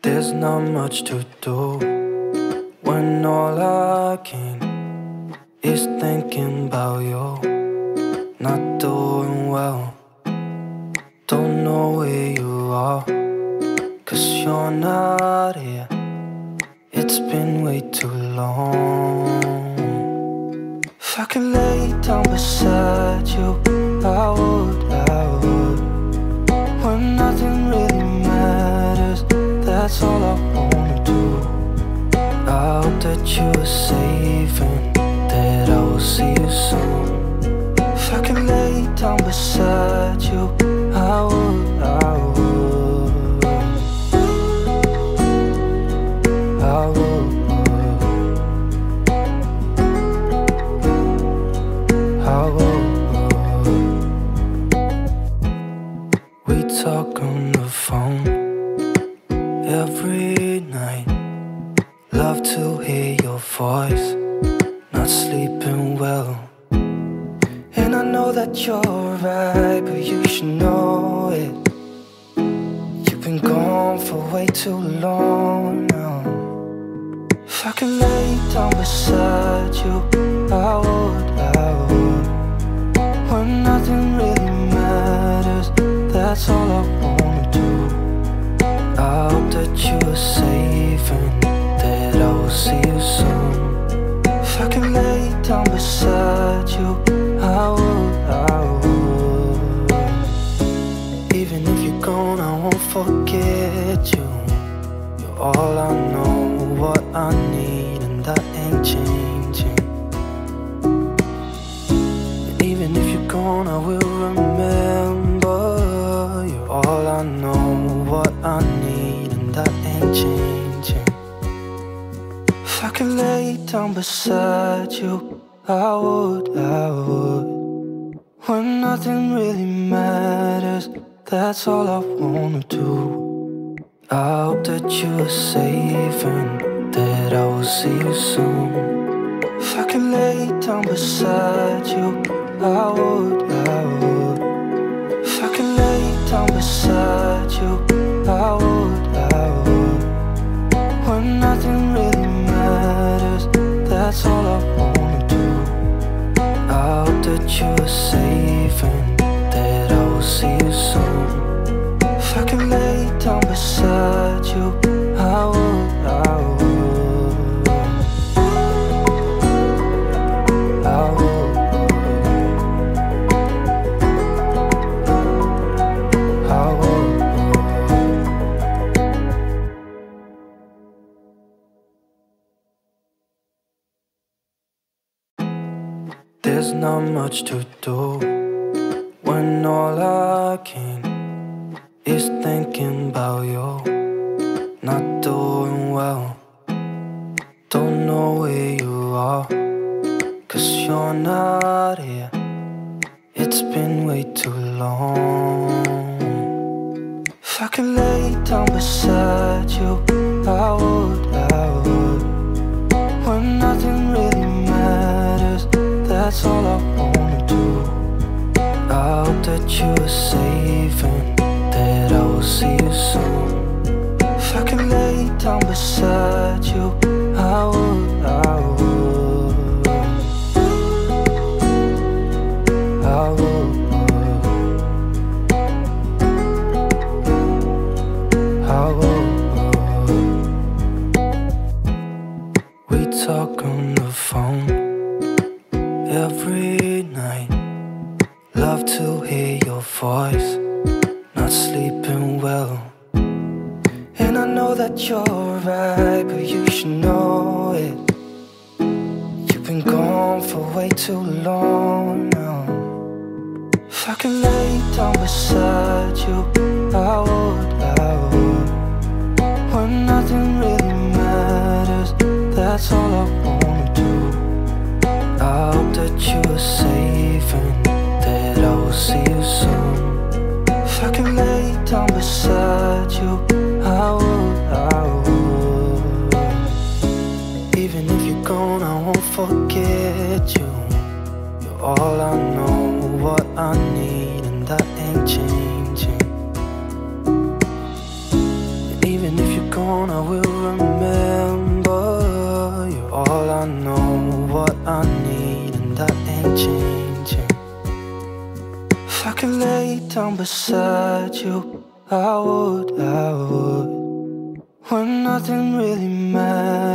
There's not much to do when all I can is thinking about you. Not doing well, don't know where you are, 'cause you're not here. It's been way too long. If I could lay down beside you, I would. When nothing really matters, that's all I wanna do. I hope that you are safe and that I will see you soon. If I could lay down beside you, I would. I would. I would. We talk on the phone every night. Love to hear your voice. Not sleeping well, and I know that you're right, but you should know it. You've been gone for way too long now. If I could lay down beside you, I would. When nothing really matters, that's all I wanna do. I hope that you are safe and that I will see you soon. If I could lay down beside you, I would. Even if you're gone, I won't forget you. You're all I know, what I need, and that ain't changing. And even if you're gone, I will remember. You're all I know, what I need, and that ain't changing. If I could lay down beside you, I would. When nothing really matters, that's all I wanna do. I hope that you are safe and that I will see you soon. If I could lay down beside you, I would. If I could lay down beside you, I would. When nothing really matters, that's all I wanna do. I hope that you are safe and that I will see you soon. If I could lay down beside you, I would. I would. I would. There's not much to do when all I can is thinking about you. Not doing well, don't know where you are, 'cause you're not here. It's been way too long. If I could lay down beside you, I would. When nothing really matters, that's all I wanna do. I hope that you are safe and that I will see you soon. If I could lay down beside you, I would. I would. I would. We talk on the phone every night. Love to hear your voice. Not sleeping well, and I know that you're right, but you should know it. You've been gone for way too long now. If I could lay down beside you, I would. When nothing really matters, that's all I wanna do. I hope that you are safe and that I will see you soon. If I could lay down beside you, I would. Even if you're gone, I won't forget you. You're all I know, what I need, and that ain't changing. And even And if you're gone, I will remember. You're all I know, what I need, and that ain't changing. If I could lay down beside you, I would. When nothing really matters.